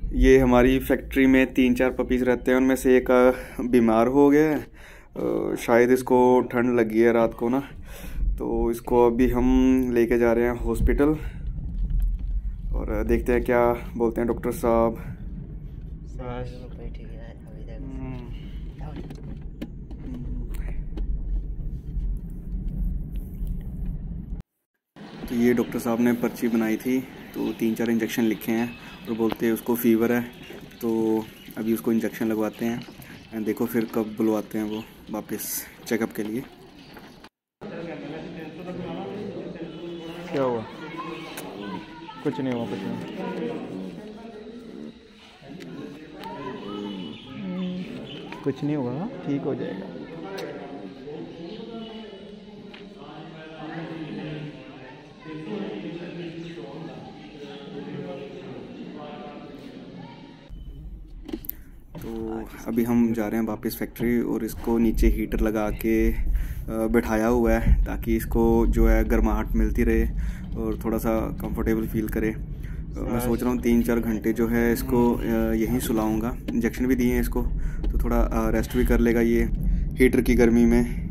ये हमारी फैक्ट्री में 3-4 पपीज़ रहते हैं, उनमें से एक बीमार हो गया है। शायद इसको ठंड लगी है रात को ना, तो इसको अभी हम लेके जा रहे हैं हॉस्पिटल और देखते हैं क्या बोलते हैं डॉक्टर साहब। तो ये डॉक्टर साहब ने पर्ची बनाई थी, तो 3-4 इंजेक्शन लिखे हैं और बोलते हैं उसको फ़ीवर है, तो अभी उसको इंजेक्शन लगवाते हैं। देखो फिर कब बुलवाते हैं वो वापस चेकअप के लिए। क्या हुआ? कुछ नहीं हुआ, कुछ नहीं। कुछ नहीं हुआ, ठीक हो जाएगा। तो अभी हम जा रहे हैं वापस फैक्ट्री और इसको नीचे हीटर लगा के बैठाया हुआ है ताकि इसको जो है गर्माहट मिलती रहे और थोड़ा सा कंफर्टेबल फील करे। मैं सोच रहा हूँ 3-4 घंटे जो है इसको यहीं सुलाऊंगा। इंजेक्शन भी दिए हैं इसको, तो थोड़ा रेस्ट भी कर लेगा ये हीटर की गर्मी में।